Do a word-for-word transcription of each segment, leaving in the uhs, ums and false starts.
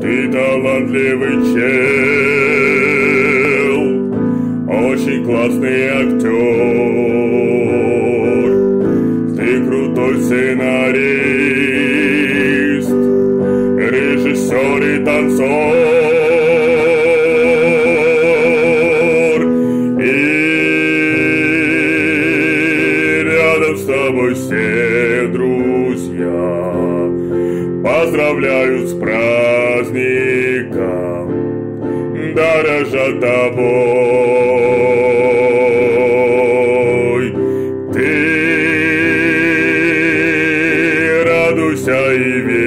Ты талантливый чел, очень классный актер. Ты крутой сценарист, режиссер и танцор. И рядом с тобой все друзья поздравляют с праздником, дорожат тобой. Ты радуйся и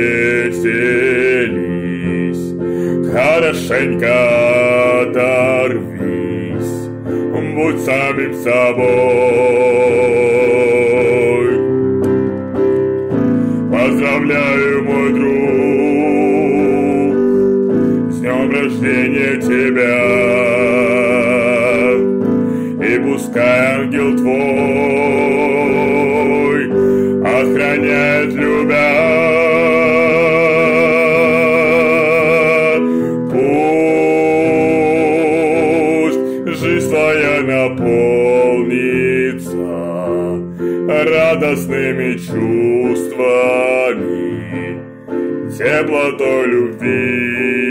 веселись, хорошенько оторвись, будь самим собой. Поздравляю, мой друг, с днем рождения тебя, и пускай ангел твой охраняет, любя. Пусть жизнь твоя наполнится радостными чувствами, теплотой любви.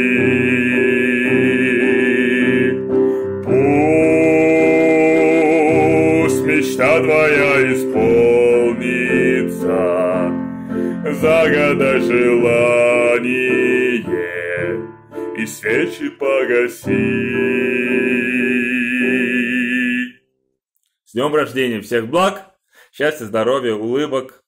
Пусть мечта твоя исполнится, загадай желание и свечи погаси. С днем рождения! Всех благ, счастья, здоровья, улыбок.